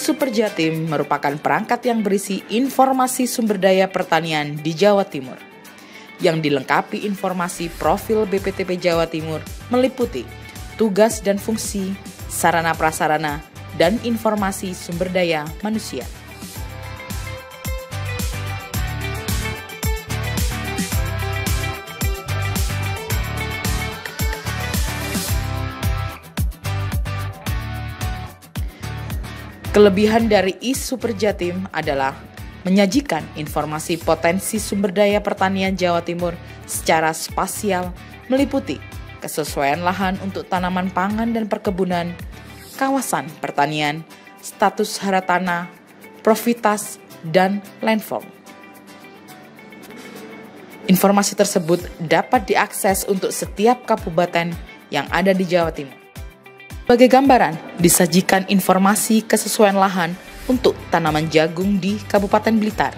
iSuper Jatim merupakan perangkat yang berisi informasi sumber daya pertanian di Jawa Timur, yang dilengkapi informasi profil BPTP Jawa Timur meliputi tugas dan fungsi, sarana prasarana, dan informasi sumber daya manusia. Kelebihan dari iSuper Jatim adalah menyajikan informasi potensi sumber daya pertanian Jawa Timur secara spasial, meliputi kesesuaian lahan untuk tanaman pangan dan perkebunan, kawasan pertanian, status hara tanah, profitas, dan landform. Informasi tersebut dapat diakses untuk setiap kabupaten yang ada di Jawa Timur. Sebagai gambaran, disajikan informasi kesesuaian lahan untuk tanaman jagung di Kabupaten Blitar.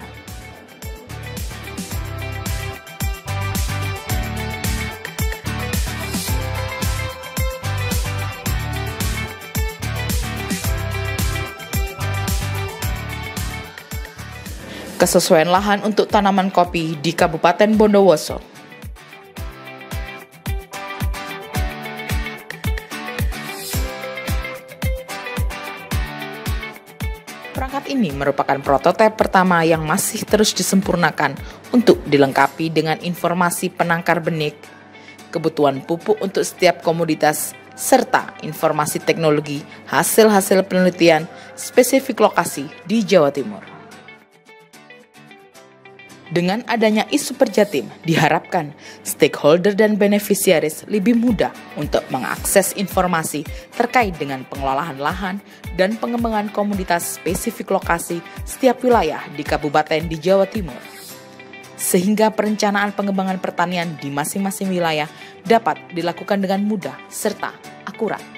Kesesuaian lahan untuk tanaman kopi di Kabupaten Bondowoso. Perangkat ini merupakan prototipe pertama yang masih terus disempurnakan untuk dilengkapi dengan informasi penangkar benih, kebutuhan pupuk untuk setiap komoditas, serta informasi teknologi hasil-hasil penelitian spesifik lokasi di Jawa Timur. Dengan adanya iSuper Jatim, diharapkan stakeholder dan beneficiaries lebih mudah untuk mengakses informasi terkait dengan pengelolaan lahan dan pengembangan komoditas spesifik lokasi setiap wilayah di kabupaten di Jawa Timur. Sehingga perencanaan pengembangan pertanian di masing-masing wilayah dapat dilakukan dengan mudah serta akurat.